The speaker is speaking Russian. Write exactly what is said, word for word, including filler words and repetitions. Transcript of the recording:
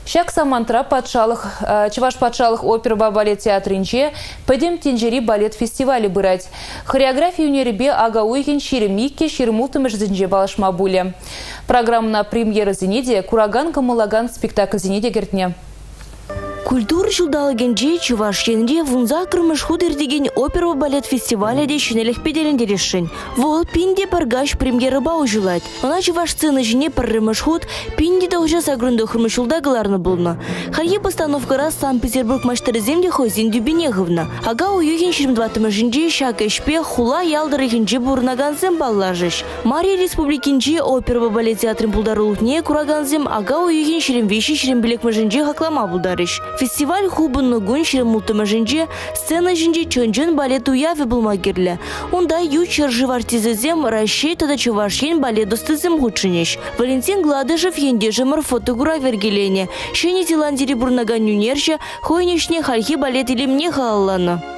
Шак Самантра патшалық, Чуваш патшалық опера балет театрынче пәдем тенжери балет фестивалі бұрать. Хореография унеребе ага уйген шеремикке шеремултымыш зінже балашма бұлі. Программна премьера зенеде Кураган Камалаган спектакль зенеде гертне. Культура жылдалы генже Чуваш енде вунза кырмыш худыр деген опера балет фестиваля де шенелек педеленде решен. Вол пинде паргаш премьера бау жылать. Она Чуваш сцена жене паррымыш худ пинде да уже сагрунды хырмышулда галарны булна. Харье постановка раз Санкт-Петербург маштары земде хозин дюбинеговна. Ага уюген шеремдватымы женже шак эшпе хула ялдыры генже бурнаганзем баллажыш. Мария республикинче опера балет театрын булдарулутне кураганзем ага уюген шеремвеши шерембелекмы женже хаклама булдарыш. Фестиваль хубынны гун шеремултымы женже сцена женже чонжен балет уявы булмагерлі. Онда ючер живартизезем расчетада Чувашен балет достызем худшынеш. Валентин Гладышев ендежемір фотограф вергелене. Шене Зеландире бурнаган юнерже хойнешне хальхи балет илемне халаланы.